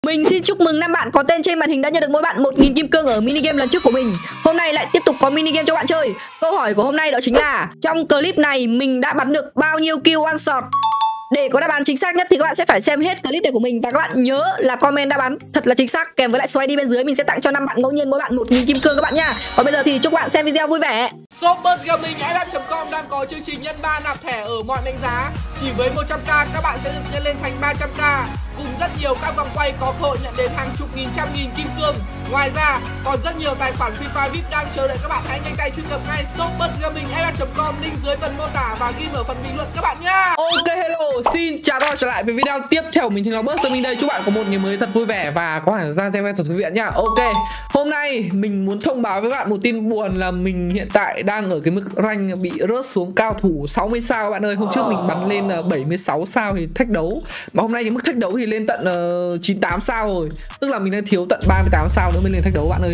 Mình xin chúc mừng 5 bạn có tên trên màn hình đã nhận được mỗi bạn 1000 kim cương ở mini game lần trước của mình. Hôm nay lại tiếp tục có mini game cho bạn chơi. Câu hỏi của hôm nay đó chính là trong clip này mình đã bắn được bao nhiêu kill one shot? Để có đáp án chính xác nhất thì các bạn sẽ phải xem hết clip này của mình. Và các bạn nhớ là comment đáp án thật là chính xác kèm với lại số ID bên dưới. Mình sẽ tặng cho 5 bạn ngẫu nhiên mỗi bạn 1000 kim cương các bạn nha. Còn bây giờ thì chúc bạn xem video vui vẻ. Shopbus Gaming FF.com đang có chương trình nhân 3 nạp thẻ ở mọi mệnh giá. Chỉ với 100k các bạn sẽ được nhân lên thành 300k. Cùng rất nhiều các vòng quay có cơ hội nhận đến hàng chục nghìn, trăm nghìn kim cương. Ngoài ra còn rất nhiều tài khoản Free Fire VIP đang chờ đợi các bạn. Hãy nhanh tay truy cập ngay Shopbus Gaming FF.com, link dưới phần mô tả và ghi ở phần bình luận các bạn nhá. Ok, hello, xin chào các bạn trở lại với video tiếp theo. Mình thì là Bus Gaming đây. Chúc bạn có một ngày mới thật vui vẻ và có khả năng ra thư viện nhá. Ok, hôm nay mình muốn thông báo với bạn một tin buồn là mình hiện tại đang ở cái mức rank bị rớt xuống cao thủ 60 sao các bạn ơi. Hôm trước mình bắn lên 76 sao thì thách đấu, mà hôm nay cái mức thách đấu thì lên tận 98 sao rồi. Tức là mình đang thiếu tận 38 sao nữa mới lên thách đấu bạn ơi.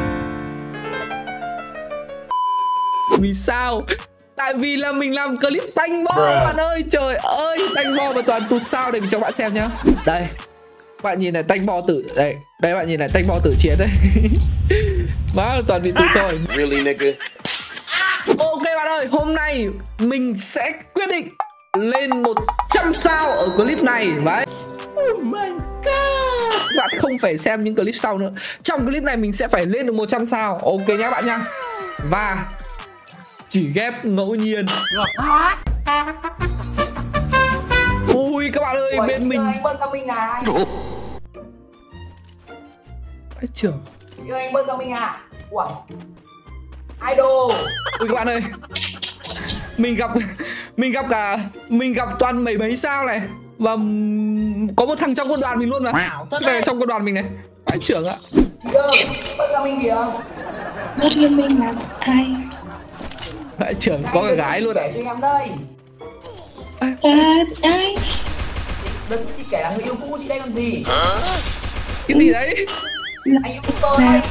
Vì sao? Tại vì là mình làm clip tanh bo bạn ơi. Trời ơi, tanh bo và toàn tụt sao để mình cho bạn xem nhá. Đây, bạn nhìn này, tanh bo tử. Đây, đây bạn nhìn này, tanh bo tử chiến đây. Má toàn bị tụt thôi. Really nigga. Ok bạn ơi, hôm nay mình sẽ quyết định lên 100 sao ở clip này. Đấy. Oh my god. Bạn không phải xem những clip sau nữa. Trong clip này mình sẽ phải lên được 100 sao. Ok nhá bạn nhá. Và chỉ ghép ngẫu nhiên. Ui các bạn ơi, bên mình anh Bus Gaming à? Ái trưởng. Yêu anh Bus Gaming à? Ủa? Idol. Ui các bạn ơi, mình gặp toàn mấy sao này. Và có một thằng trong quân đoàn mình luôn mà. Cái này trong quân đoàn mình này. Ái trưởng ạ. Chị ơi, Bus Gaming kìa. Bus Gaming là ai? Ái trưởng, có cả gái luôn ạ. Kể cho em đây. Ai? Đợt chị kể là người yêu cũ chị đây còn gì? Cái gì đấy? Anh yêu tôi đây.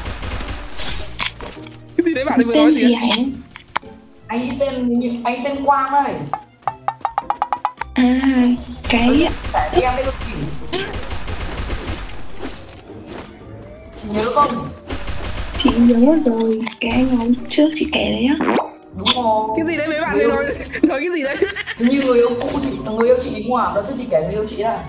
Cái gì đấy bạn ấy vừa nói gì hả? Anh tên Quang đây. À, cái Kể cho em đây còn gì? Chị nhớ không? chị nhớ rồi, cái anh hôm trước chị kể đấy á. Đúng rồi. Cái gì đấy mấy bạn này nói cái gì đấy? Như người yêu cũ chị, người yêu chị đúng không ạ? Đó chứ chị kể người yêu chị đó.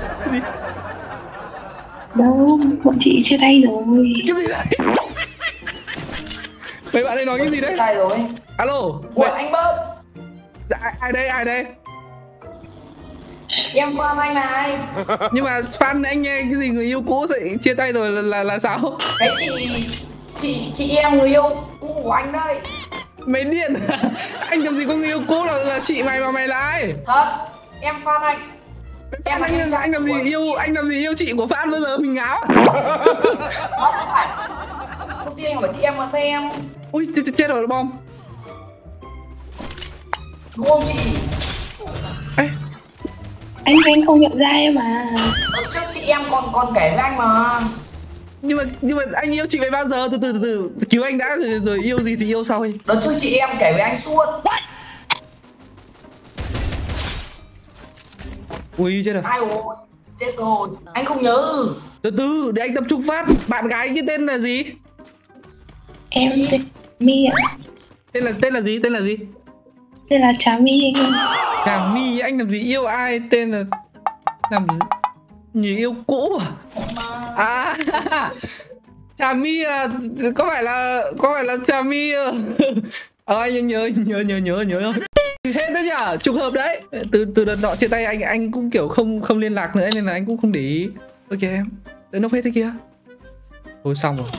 Đâu, bọn chị chia tay rồi. Cái gì đấy? Mấy bạn ấy nói cái gì đấy? Chia tay rồi. Alo. Ủa anh Bus. Ai đây? Ai đây? Em fan anh này. Nhưng mà fan anh nghe cái gì người yêu cũ vậy, chia tay rồi là sao? Cái chị em người yêu cũ của anh đây. Mày điên. Anh làm gì có người yêu cũ là chị mày mà mày là ai? Thật, em fan anh. Em anh làm gì yêu chị của fan bây giờ mình ngáo. Không phải. Công ty anh bảo chị em mà xem. Ui chết rồi bom. Đúng không chị? Ê. Anh không nhận ra em à? Đợt trước chị em còn kể với anh mà. Nhưng mà anh yêu chị mày bao giờ? Từ từ cứu anh đã rồi yêu gì thì yêu sau. Đợt trước chị em kể với anh suốt. Ui chết rồi. Ai ôi, chết rồi. Anh không nhớ. Từ để anh tập trung phát. Bạn gái cái tên là gì? Em tên My ạ. Tên là gì? Tên là Trà My anh ơi. Trà My, anh làm gì yêu ai? Tên là làm gì? Người yêu cũ à? Trà My à? Có phải là Trà My? Anh nhớ rồi. Hết đấy nhở, trùng hợp đấy. Từ đợt nọ chia tay anh cũng kiểu không liên lạc nữa nên là anh cũng không để ý. Ok em, nó hết thế kia. Thôi xong rồi.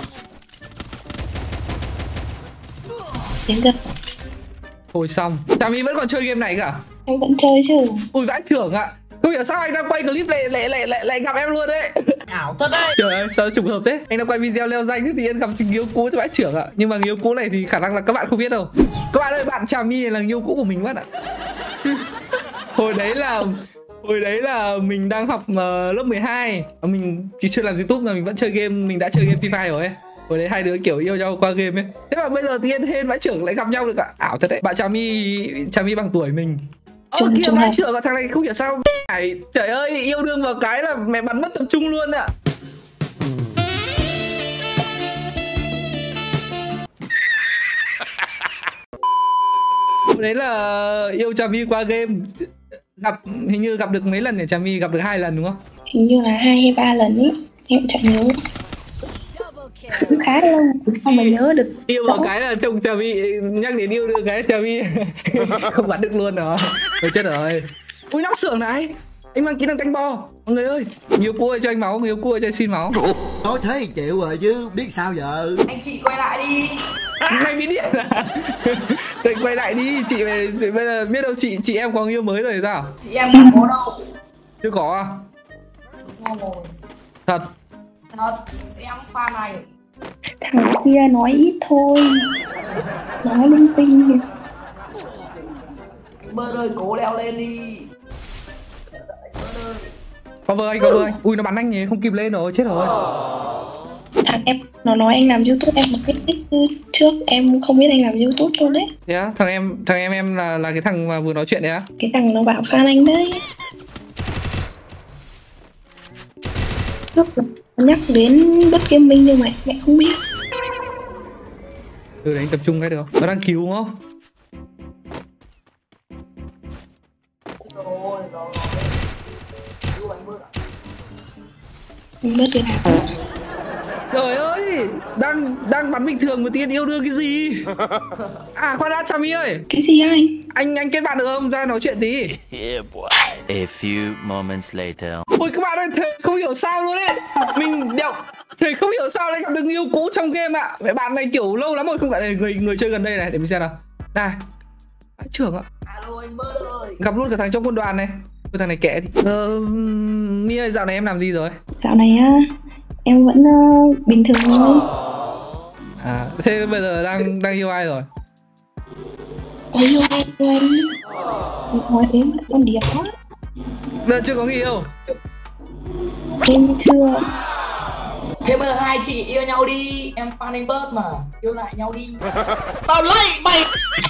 Đến giờ Thôi xong. Trà My vẫn còn chơi game này cả? em vẫn chơi chứ. Ui vãi trưởng ạ. Không hiểu sao anh đang quay clip lại gặp em luôn đấy. Ảo thật đấy. Trời ơi sao trùng hợp thế. Anh đang quay video leo danh thì anh gặp người yêu cũ cho vãi trưởng ạ. Nhưng mà người yêu cũ này thì khả năng là các bạn không biết đâu. Các bạn ơi, bạn Trà My là người yêu cũ của mình mất ạ. Hồi đấy là mình đang học lớp 12. Mình chỉ chưa làm YouTube mà mình vẫn chơi game. Mình đã chơi game Free Fire rồi ấy. Hồi đấy hai đứa kiểu yêu nhau qua game ấy. Thế mà bây giờ tiên hên vãi trưởng lại gặp nhau được ạ. Ảo thật đấy. Bạn Trà My bằng tuổi mình. Kìa trùng má hợp. trưởng, thằng này không hiểu sao trời ơi, yêu đương vào cái là mẹ bắn mất tập trung luôn ạ. Đấy là yêu Trà My qua game. Hình như gặp được mấy lần nhỉ? Trà My gặp được 2 lần đúng không? Hình như là 2 hay 3 lần ý, em chẳng nhớ. Cũng khá lâu, sao mà nhớ được. Yêu vào cái là trông Trà My, nhắc đến yêu đương cái Trà My không bắn được luôn rồi. Thôi chết rồi. Ui nóc xưởng này, anh mang kỹ năng canh bo. Mọi người ơi, nhiều cua cho anh máu, nhiều cua cho anh xin máu. Nói thế thì chịu rồi chứ biết sao giờ. Anh chị quay lại đi. Mày bị điên à? Vậy quay lại đi, chị bây giờ biết đâu chị em có người yêu mới rồi thì sao? Chị em không có đâu. Chưa có à? Ngon rồi. Thật. Thật, em fan này. Thằng kia nói ít thôi, nói linh tinh. Bơ ơi, cố leo lên đi. Có vợ anh, có vợ anh. Ui nó bắn anh nhỉ, không kịp lên rồi, chết rồi. Thằng em nó nói anh làm YouTube, em mà biết trước em không biết anh làm YouTube luôn đấy. Thế á, thằng em là cái thằng mà vừa nói chuyện đấy á? Cái thằng nó bảo fan anh đấy. Trước nó nhắc đến Bất Gaming nhưng mà mẹ không biết. Ừ đấy, tập trung cái được. Nó đang cứu đúng không? Rồi, rồi. Giúp anh bớt ạ. Anh bớt cái nào. Trời ơi, đang bắn bình thường mà tiên yêu đương cái gì? À khoan đã, Trà My ơi. Cái gì anh? Anh kết bạn được không? Ra nói chuyện tí. A few moments later. Ôi các bạn ơi, thầy không hiểu sao luôn đấy. Mình đẹo, thầy không hiểu sao lại gặp được người yêu cũ trong game ạ. Mẹ bạn này kiểu lâu lắm rồi không gặp người chơi gần đây này, để mình xem nào. Này, trưởng ạ. Alo anh Bớt ơi. Gặp luôn cả thằng trong quân đoàn này. Ôi thằng này kệ đi. My ơi, dạo này em làm gì rồi? Dạo này á, em vẫn bình thường thôi. À, thế bây giờ đang yêu ai rồi? Ôi yêu em. Nói thế mà con điệp quá. Bây giờ chưa có người yêu. Em chưa. Thế bây giờ hai chị yêu nhau đi. Em fan anh Bớt mà. Yêu lại nhau đi. Tao lấy mày.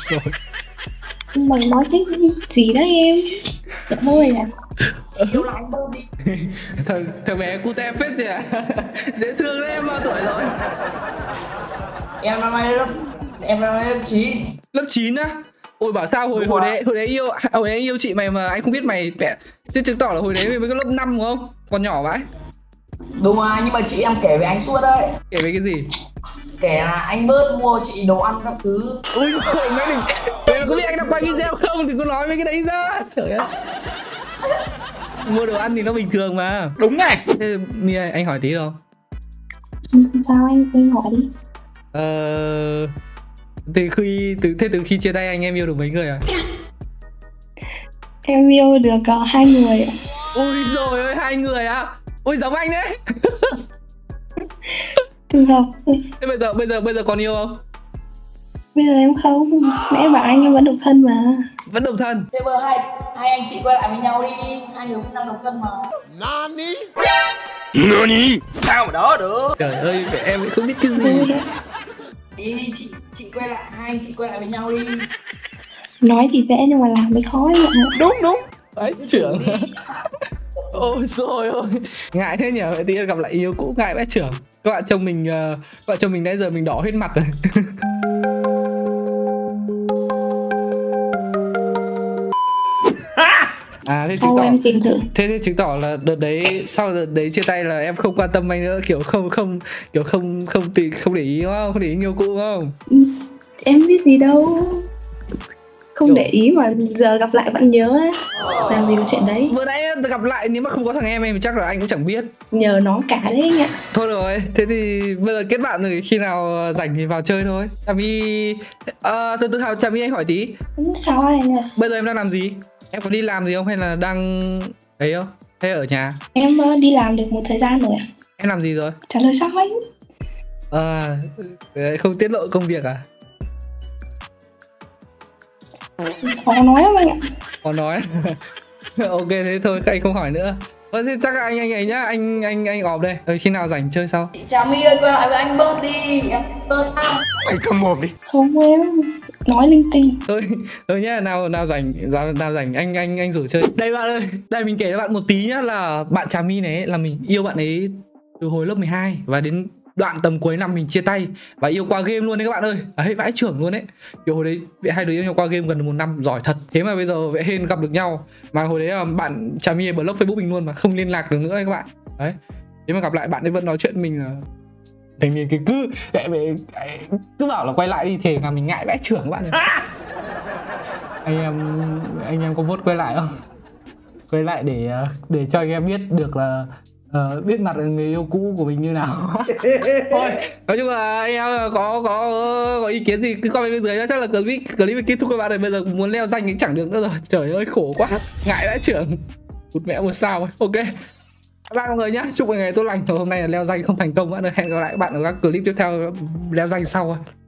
Mày nói cái gì đấy em? Thôi à. Chị yêu lại anh Bớt đi. Thằng bé cute phết gì à? Dễ thương đấy, em bao tuổi rồi? Em năm nay lớp 9. Lớp 9 á? Ôi bảo sao hồi đấy yêu chị mày mà anh không biết mày vẽ. Thế chứng tỏ là hồi đấy mày mới có lớp 5 đúng không? Còn nhỏ vãi. Đúng rồi, nhưng mà chị em kể về anh suốt đấy. Kể về cái gì? Kể là anh Bớt mua chị đồ ăn các thứ. Ui khổ mấy mình. Mày có biết anh đang quay video không thì có nói mấy cái đấy ra. Trời ơi. Mua đồ ăn thì nó bình thường mà. Đúng này. Thế My ơi, anh hỏi tí đâu? Sao anh hỏi đi. Từ khi chia tay anh em yêu được mấy người à? Em yêu được 2 người ạ. Ui rồi ơi, 2 người á? Ui giống anh đấy. Trùng hợp. Thế bây giờ còn yêu không? Bây giờ em không. Nãy bảo anh em vẫn độc thân mà. Vẫn độc thân. Thế bây giờ hai anh chị quay lại với nhau đi. Hai người cũng đang độc thân mà. Nani? Sao mà đó được? Trời ơi, em không biết cái gì. Đi chị quay lại, hai anh chị quay lại với nhau đi. Nói thì dễ nhưng mà làm mới khó ấy ạ. Đúng. Đấy, trưởng. Ôi rồi ôi. Ngại thế nhỉ, vậy tí gặp lại yêu cũ ngại vãi trưởng. Các bạn chồng mình nãy giờ mình đỏ hết mặt rồi. À thế chứng tỏ em tìm thử. thế chứng tỏ là đợt đấy sau đợt đấy chia tay là em không quan tâm anh nữa, kiểu không để ý đúng không? Không để ý yêu cũ đúng không? Em biết gì đâu. Không để ý mà giờ gặp lại vẫn nhớ ấy. Làm gì có chuyện đấy. Vừa nãy gặp lại nếu mà không có thằng em chắc là anh cũng chẳng biết. Nhờ nó cả đấy anh ạ. Thôi rồi, thế thì bây giờ kết bạn rồi, khi nào rảnh thì vào chơi thôi. Trà My từ Hào, Trà My anh hỏi tí. Sao anh ạ? Bây giờ em đang làm gì? Em có đi làm gì không hay là đang ấy không? Hay ở nhà? Em đi làm được một thời gian rồi ạ. Em làm gì rồi? Trả lời sao anh? Không tiết lộ công việc à? Khó nói lắm anh ạ. Có nói. Ok thế thôi, anh không hỏi nữa. Thế chắc là anh ấy nhá, anh ọp đây. Khi nào rảnh chơi sau. Chị Trà My ơi, quay lại với anh Bớt đi. Em Bớt nào. Mày cầm mồm đi. Không em. nói linh tinh. Thôi nhá, nào rảnh anh rủ chơi. Đây bạn ơi, đây mình kể cho bạn một tí nhá, là bạn Trà My này là mình yêu bạn ấy từ hồi lớp 12 và đến đoạn tầm cuối năm mình chia tay và yêu qua game luôn đấy các bạn ơi. Đấy, vãi trưởng luôn đấy. Kiểu hồi đấy hai đứa yêu nhau qua game gần 1 năm, giỏi thật. Thế mà bây giờ vậy hên gặp được nhau. Mà hồi đấy bạn Trà My block Facebook mình luôn mà không liên lạc được nữa ấy các bạn. Đấy. Thế mà gặp lại bạn ấy vẫn nói chuyện mình là thành niên cái cứ bảo là quay lại đi thì là mình ngại vãi trưởng các bạn ơi. Anh em có vote quay lại không? Quay lại để cho anh em biết được là biết mặt người yêu cũ của mình như nào. Thôi, nói chung là anh em có ý kiến gì cứ comment bên dưới nhá. Chắc là clip kết thúc các bạn ơi. Bây giờ muốn leo danh thì chẳng được nữa rồi. Trời ơi khổ quá. Ngại vãi trưởng. Cụt mẹ một sao ấy. Ok. Bye mọi người nhá. Chúc mọi ngày tốt lành. Hôm nay là leo danh không thành công nữa. Hẹn gặp lại các bạn ở các clip tiếp theo leo danh sau.